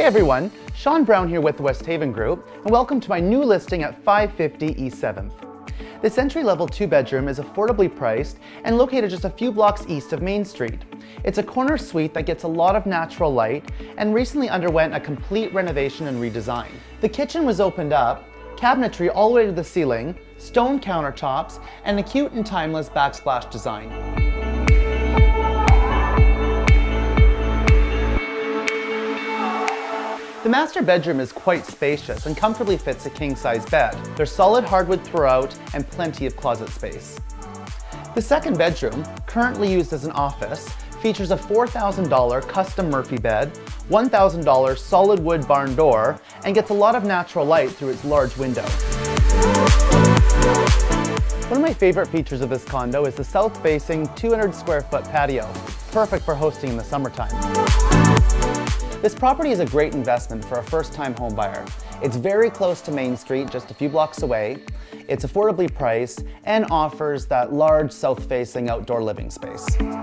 everyone, Shawn Brown here with the West Haven Group, and welcome to my new listing at 550 East 7th. This entry-level 2-bedroom is affordably priced and located just a few blocks east of Main Street. It's a corner suite that gets a lot of natural light and recently underwent a complete renovation and redesign. The kitchen was opened up, cabinetry all the way to the ceiling, stone countertops, and a cute and timeless backsplash design. The master bedroom is quite spacious and comfortably fits a king-size bed. There's solid hardwood throughout and plenty of closet space. The second bedroom, currently used as an office, features a $4,000 custom Murphy bed, $1,000 solid wood barn door, and gets a lot of natural light through its large window. One of my favorite features of this condo is the south-facing 200 square foot patio, perfect for hosting in the summertime. This property is a great investment for a first-time homebuyer. It's very close to Main Street, just a few blocks away. It's affordably priced and offers that large south-facing outdoor living space.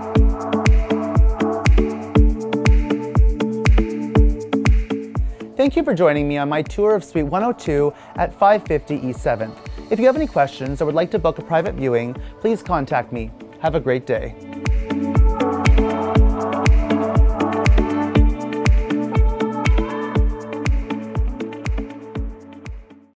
Thank you for joining me on my tour of Suite 102 at 550 East 7th. If you have any questions or would like to book a private viewing, please contact me. Have a great day.